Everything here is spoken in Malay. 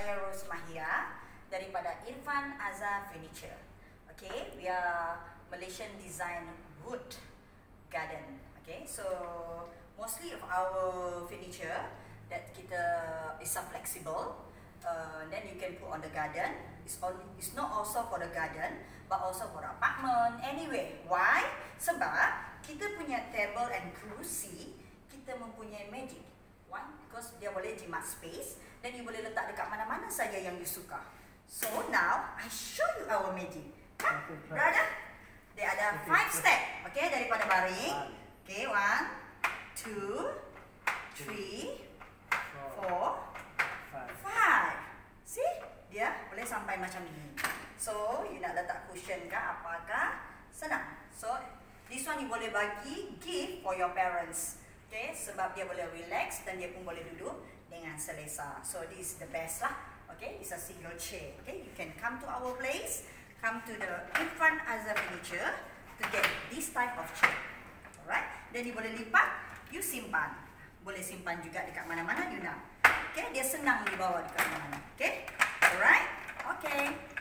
saya Rose Mahia daripada Irfan Azhar Furniture. Okay, we are Malaysian design wood garden. Okay, so mostly of our furniture that kita is flexible. Then you can put on the garden. It's not also for the garden, but also for the apartment. Anyway, why? Sebab kita punya table and kerusi, kita mempunyai magic. One, because dia boleh jimat space, dan you boleh letak dekat mana-mana saja yang you suka. So now I show you our magic. Kan, brother? Dia ada 5 step. Okay, daripada baring. Okay, 1, 2, 3, 4, 5. See? Dia boleh sampai macam ni. So, you nak letak cushion kah, apakah? Senang. So, this one you boleh bagi gift for your parents. Okay, sebab dia boleh relax dan dia pun boleh duduk dengan selesa. So, this is the best lah. Okay, it's a single chair. Okay, you can come to our place, come to the Irfan Azhar Furniture to get this type of chair. Alright, dan dia boleh lipat, you simpan. Boleh simpan juga dekat mana-mana you nak. Okay, dia senang dibawa dekat mana-mana. Okay, alright, okay.